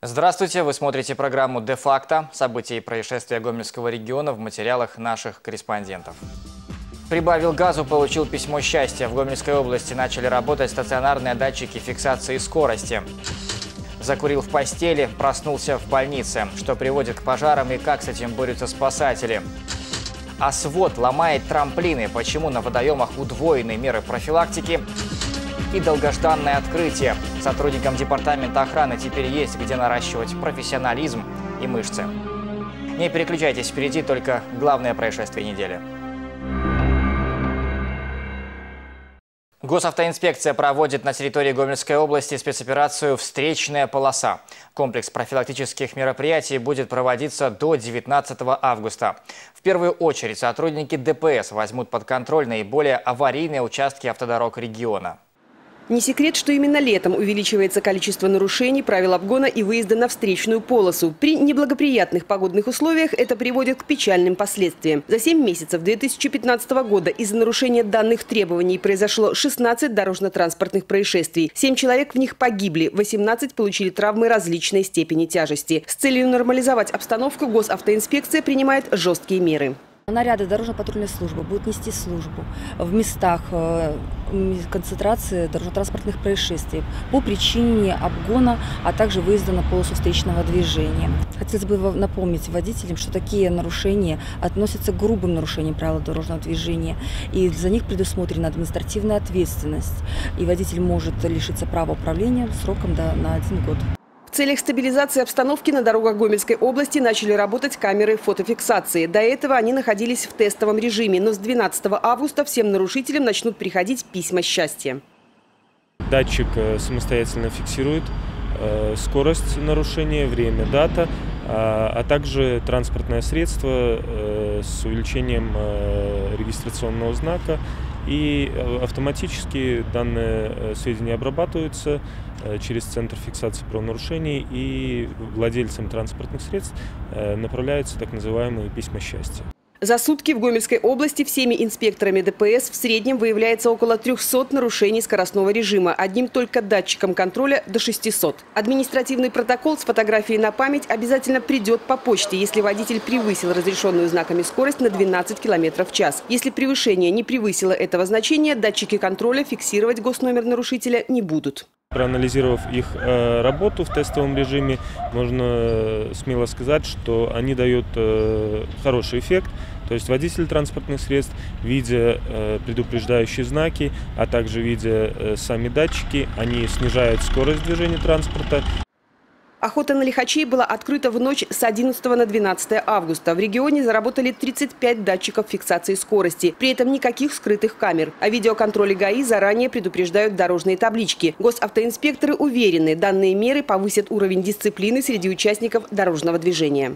Здравствуйте! Вы смотрите программу «Де-факто». События и происшествия Гомельского региона в материалах наших корреспондентов. Прибавил газу, получил письмо счастья. В Гомельской области начали работать стационарные датчики фиксации скорости. Закурил в постели, проснулся в больнице. Что приводит к пожарам и как с этим борются спасатели. А свод ломает трамплины. Почему на водоемах удвоены меры профилактики? И долгожданное открытие. Сотрудникам департамента охраны теперь есть где наращивать профессионализм и мышцы. Не переключайтесь, впереди только главное происшествие недели. Госавтоинспекция проводит на территории Гомельской области спецоперацию «Встречная полоса». Комплекс профилактических мероприятий будет проводиться до 19 августа. В первую очередь сотрудники ДПС возьмут под контроль наиболее аварийные участки автодорог региона. Не секрет, что именно летом увеличивается количество нарушений правил обгона и выезда на встречную полосу. При неблагоприятных погодных условиях это приводит к печальным последствиям. За 7 месяцев 2015 года из-за нарушения данных требований произошло 16 дорожно-транспортных происшествий. 7 человек в них погибли, 18 получили травмы различной степени тяжести. С целью нормализовать обстановку госавтоинспекция принимает жесткие меры. Наряды дорожно-патрульной службы будут нести службу в местах концентрации дорожно-транспортных происшествий по причине обгона, а также выезда на полосу встречного движения. Хотелось бы напомнить водителям, что такие нарушения относятся к грубым нарушениям правил дорожного движения, и за них предусмотрена административная ответственность, и водитель может лишиться права управления сроком на 1 год. В целях стабилизации обстановки на дорогах Гомельской области начали работать камеры фотофиксации. До этого они находились в тестовом режиме, но с 12 августа всем нарушителям начнут приходить письма счастья. Датчик самостоятельно фиксирует скорость нарушения, время, дата, а также транспортное средство с увеличением регистрационного знака. И автоматически данные сведения обрабатываются через Центр фиксации правонарушений, и владельцам транспортных средств направляются так называемые письма счастья. За сутки в Гомельской области всеми инспекторами ДПС в среднем выявляется около 300 нарушений скоростного режима. Одним только датчиком контроля до 600. Административный протокол с фотографией на память обязательно придет по почте, если водитель превысил разрешенную знаками скорость на 12 км в час. Если превышение не превысило этого значения, датчики контроля фиксировать госномер нарушителя не будут. Проанализировав их работу в тестовом режиме, можно смело сказать, что они дают хороший эффект. То есть водители транспортных средств, видя предупреждающие знаки, а также видя сами датчики, они снижают скорость движения транспорта. Охота на лихачей была открыта в ночь с 11 на 12 августа. В регионе заработали 35 датчиков фиксации скорости. При этом никаких скрытых камер. О видеоконтроле ГАИ заранее предупреждают дорожные таблички. Госавтоинспекторы уверены, данные меры повысят уровень дисциплины среди участников дорожного движения.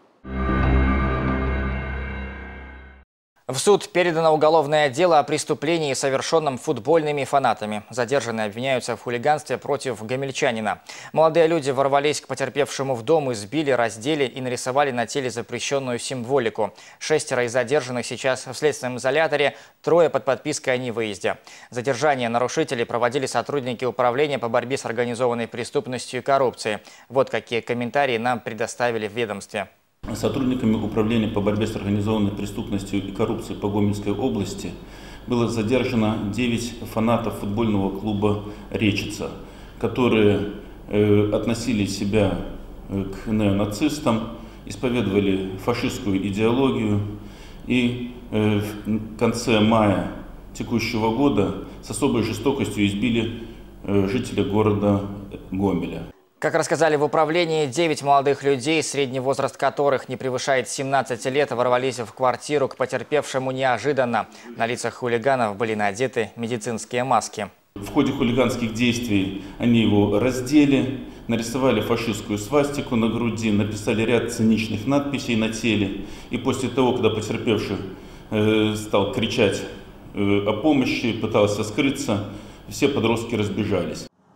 В суд передано уголовное дело о преступлении, совершенном футбольными фанатами. Задержанные обвиняются в хулиганстве против гомельчанина. Молодые люди ворвались к потерпевшему в дом, избили, раздели и нарисовали на теле запрещенную символику. 6 из задержанных сейчас в следственном изоляторе, 3 под подпиской о невыезде. Задержание нарушителей проводили сотрудники Управления по борьбе с организованной преступностью и коррупцией. Вот какие комментарии нам предоставили в ведомстве. Сотрудниками Управления по борьбе с организованной преступностью и коррупцией по Гомельской области было задержано 9 фанатов футбольного клуба «Речица», которые относили себя к неонацистам, исповедовали фашистскую идеологию и в конце мая текущего года с особой жестокостью избили жителя города Гомеля. Как рассказали в управлении, 9 молодых людей, средний возраст которых не превышает 17 лет, ворвались в квартиру к потерпевшему неожиданно. На лицах хулиганов были надеты медицинские маски. В ходе хулиганских действий они его раздели, нарисовали фашистскую свастику на груди, написали ряд циничных надписей на теле. И после того, когда потерпевший стал кричать о помощи, пытался скрыться, все подростки разбежались.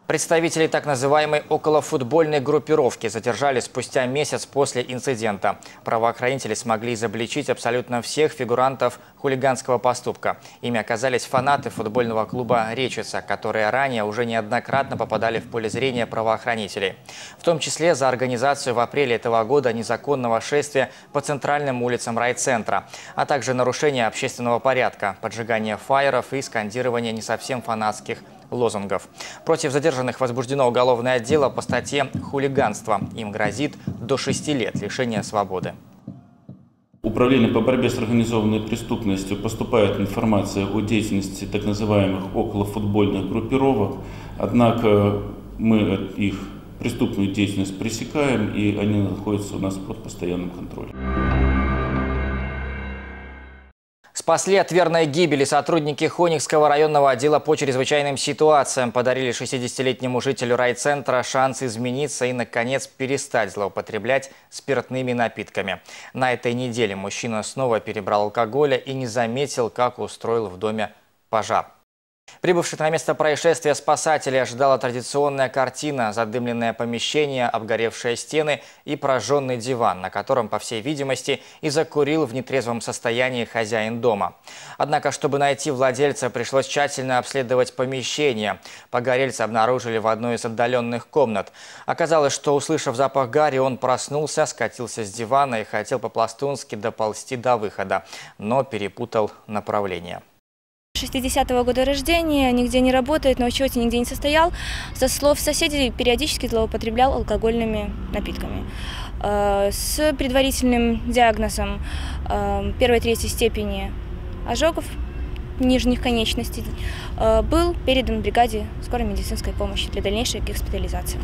Представителей так называемой околофутбольной группировки задержали спустя месяц после инцидента. Правоохранители смогли изобличить абсолютно всех фигурантов хулиганского поступка. Ими оказались фанаты футбольного клуба «Речица», которые ранее уже неоднократно попадали в поле зрения правоохранителей. В том числе за организацию в апреле этого года незаконного шествия по центральным улицам райцентра, а также нарушение общественного порядка, поджигание фаеров и скандирование не совсем фанатских лозунгов. Против задержанных возбуждено уголовное дело по статье «Хулиганство». Им грозит до 6 лет лишения свободы. Управление по борьбе с организованной преступностью поступает информация о деятельности так называемых околофутбольных группировок. Однако мы их преступную деятельность пресекаем, и они находятся у нас под постоянным контролем. Спасли от верной гибели сотрудники Хоникского районного отдела по чрезвычайным ситуациям. Подарили 60-летнему жителю райцентра шанс измениться и, наконец, перестать злоупотреблять спиртными напитками. На этой неделе мужчина снова перебрал алкоголя и не заметил, как устроил в доме пожар. Прибывших на место происшествия спасателей ожидала традиционная картина: задымленное помещение, обгоревшие стены и прожженный диван, на котором, по всей видимости, и закурил в нетрезвом состоянии хозяин дома. Однако, чтобы найти владельца, пришлось тщательно обследовать помещение. Погорельца обнаружили в одной из отдаленных комнат. Оказалось, что, услышав запах гари, он проснулся, скатился с дивана и хотел по-пластунски доползти до выхода, но перепутал направление. 60-го года рождения, нигде не работает, на учете нигде не состоял. Со слов соседей, периодически злоупотреблял алкогольными напитками. С предварительным диагнозом 1-3 степени ожогов нижних конечностей был передан бригаде скорой медицинской помощи для дальнейшей госпитализации.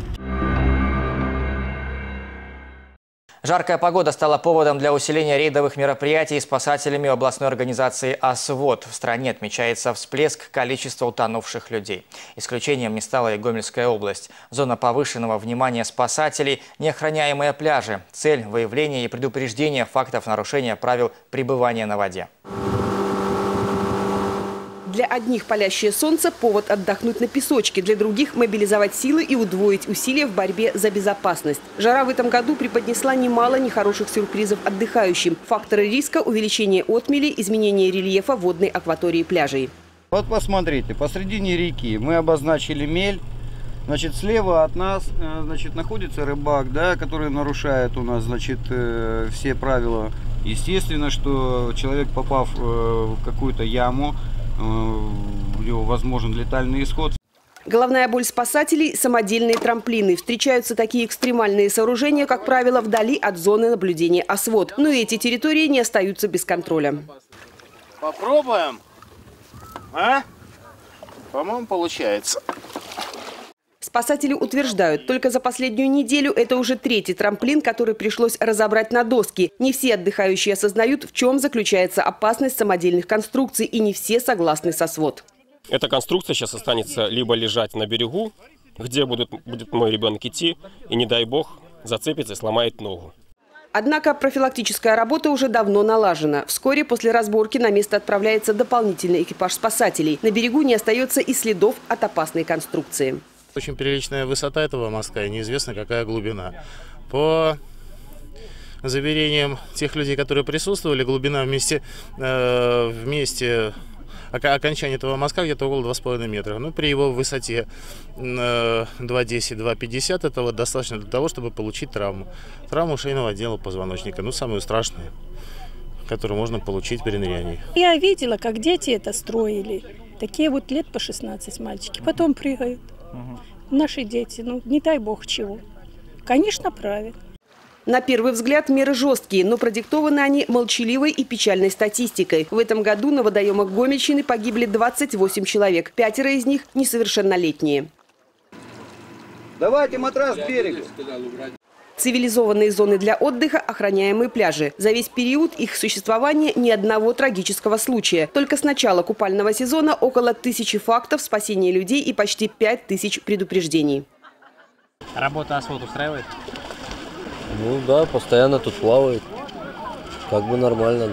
Жаркая погода стала поводом для усиления рейдовых мероприятий спасателями областной организации «Освод». В стране отмечается всплеск количества утонувших людей. Исключением не стала и Гомельская область. Зона повышенного внимания спасателей – неохраняемые пляжи. Цель – выявление и предупреждение фактов нарушения правил пребывания на воде. Для одних палящее солнце – повод отдохнуть на песочке, для других – мобилизовать силы и удвоить усилия в борьбе за безопасность. Жара в этом году преподнесла немало нехороших сюрпризов отдыхающим. Факторы риска – увеличение отмели, изменение рельефа водной акватории пляжей. Вот посмотрите, посредине реки мы обозначили мель. Значит, слева от нас, значит, находится рыбак, да, который нарушает у нас, значит, все правила. Естественно, что человек, попав в какую-то яму, у него возможен летальный исход. Головная боль спасателей – самодельные трамплины. Встречаются такие экстремальные сооружения, как правило, вдали от зоны наблюдения «Освод». Но эти территории не остаются без контроля. Попробуем. По-моему, получается. Спасатели утверждают, только за последнюю неделю это уже 3-й трамплин, который пришлось разобрать на доски. Не все отдыхающие осознают, в чем заключается опасность самодельных конструкций, и не все согласны с «Освод». Эта конструкция сейчас останется либо лежать на берегу, где будет мой ребенок идти, и, не дай бог, зацепится и сломает ногу. Однако профилактическая работа уже давно налажена. Вскоре после разборки на место отправляется дополнительный экипаж спасателей. На берегу не остается и следов от опасной конструкции. Очень приличная высота этого мостка и неизвестно какая глубина. По заверениям тех людей, которые присутствовали, глубина вместе окончания этого мостка где-то около 2,5 метра. Ну, при его высоте 2,10-2,50 этого достаточно для того, чтобы получить травму. Травму шейного отдела позвоночника, ну, самую страшную, которую можно получить при нырянии. Я видела, как дети это строили. Такие вот лет по 16 мальчики. Потом прыгают. Наши дети, ну, не дай бог чего. Конечно, правильно. На первый взгляд меры жесткие, но продиктованы они молчаливой и печальной статистикой. В этом году на водоемах Гомельщины погибли 28 человек. 5 из них несовершеннолетние. Давайте матрас к берегу. Цивилизованные зоны для отдыха, охраняемые пляжи. За весь период их существования ни одного трагического случая. Только с начала купального сезона около 1000 фактов спасения людей и почти 5000 предупреждений. Работа «Освод» устраивает? Ну да, постоянно тут плавают. Как бы нормально, да.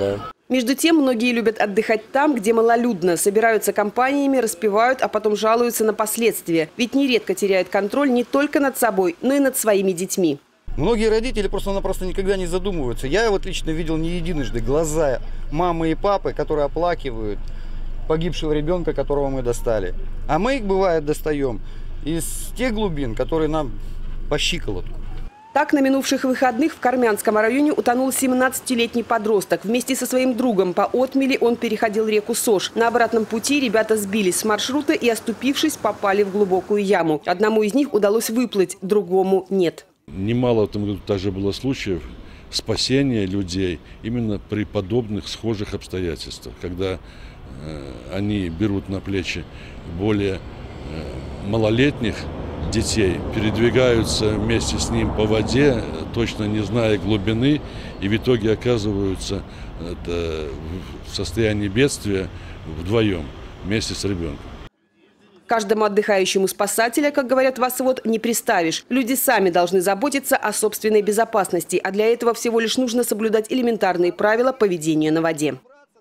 Между тем, многие любят отдыхать там, где малолюдно. Собираются компаниями, распивают, а потом жалуются на последствия. Ведь нередко теряют контроль не только над собой, но и над своими детьми. Многие родители просто-напросто никогда не задумываются. Я вот лично видел не единожды глаза мамы и папы, которые оплакивают погибшего ребенка, которого мы достали. А мы их, бывает, достаем из тех глубин, которые нам по щиколотку. Так, на минувших выходных в Кармянском районе утонул 17-летний подросток. Вместе со своим другом по отмели он переходил реку Сош. На обратном пути ребята сбились с маршрута и, оступившись, попали в глубокую яму. Одному из них удалось выплыть, другому нет. Немало в этом году также было случаев спасения людей именно при подобных схожих обстоятельствах, когда они берут на плечи более малолетних детей, передвигаются вместе с ним по воде, точно не зная глубины, и в итоге оказываются в состоянии бедствия вдвоем, вместе с ребенком. Каждому отдыхающему спасателя, как говорят в ОСВОД, не приставишь. Люди сами должны заботиться о собственной безопасности, а для этого всего лишь нужно соблюдать элементарные правила поведения на воде.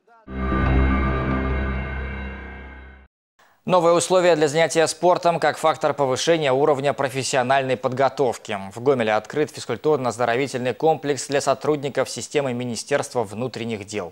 Новые условия для занятия спортом как фактор повышения уровня профессиональной подготовки. В Гомеле открыт физкультурно-оздоровительный комплекс для сотрудников системы Министерства внутренних дел.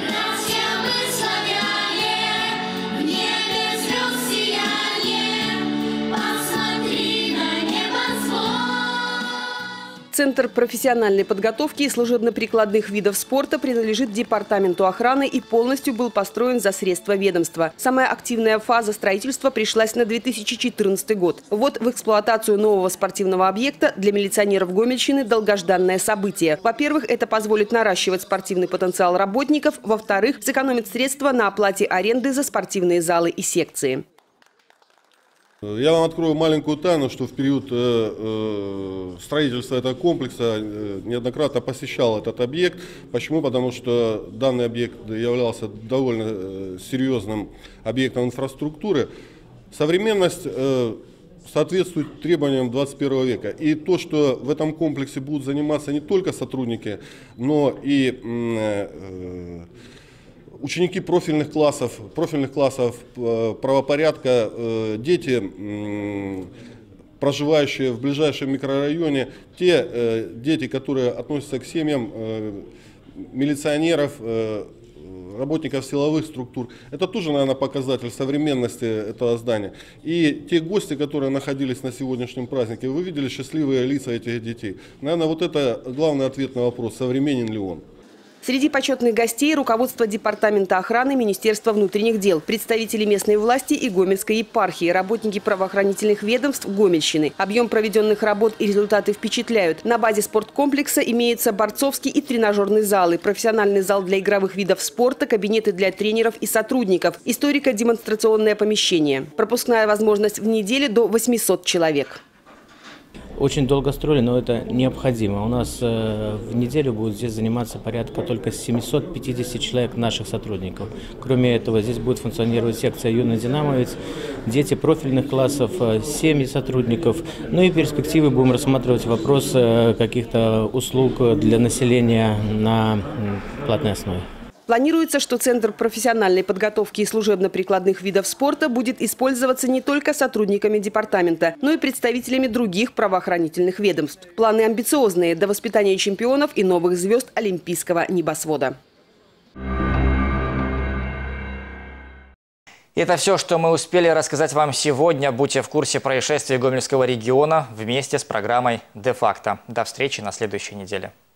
Центр профессиональной подготовки и служебно-прикладных видов спорта принадлежит Департаменту охраны и полностью был построен за средства ведомства. Самая активная фаза строительства пришлась на 2014 год. Вот в эксплуатацию нового спортивного объекта для милиционеров Гомельщины долгожданное событие. Во-первых, это позволит наращивать спортивный потенциал работников. Во-вторых, сэкономит средства на оплате аренды за спортивные залы и секции. Я вам открою маленькую тайну, что в период строительства этого комплекса неоднократно посещал этот объект. Почему? Потому что данный объект являлся довольно серьезным объектом инфраструктуры. Современность соответствует требованиям 21 века. И то, что в этом комплексе будут заниматься не только сотрудники, но и ученики профильных классов правопорядка, дети, проживающие в ближайшем микрорайоне, те дети, которые относятся к семьям милиционеров, работников силовых структур. Это тоже, наверное, показатель современности этого здания. И те гости, которые находились на сегодняшнем празднике, вы видели счастливые лица этих детей. Наверное, вот это главный ответ на вопрос, современен ли он. Среди почетных гостей руководство Департамента охраны Министерства внутренних дел, представители местной власти и Гомельской епархии, работники правоохранительных ведомств Гомельщины. Объем проведенных работ и результаты впечатляют. На базе спорткомплекса имеются борцовский и тренажерный залы, профессиональный зал для игровых видов спорта, кабинеты для тренеров и сотрудников, историко-демонстрационное помещение. Пропускная возможность в неделю до 800 человек. Очень долго строили, но это необходимо. У нас в неделю будет здесь заниматься порядка только 750 человек наших сотрудников. Кроме этого, здесь будет функционировать секция «Юный динамовец», дети профильных классов, семьи сотрудников. Ну и в перспективе будем рассматривать вопрос каких-то услуг для населения на платной основе. Планируется, что Центр профессиональной подготовки и служебно-прикладных видов спорта будет использоваться не только сотрудниками департамента, но и представителями других правоохранительных ведомств. Планы амбициозные – до воспитания чемпионов и новых звезд олимпийского небосвода. Это все, что мы успели рассказать вам сегодня. Будьте в курсе происшествий Гомельского региона вместе с программой «Де факто». До встречи на следующей неделе.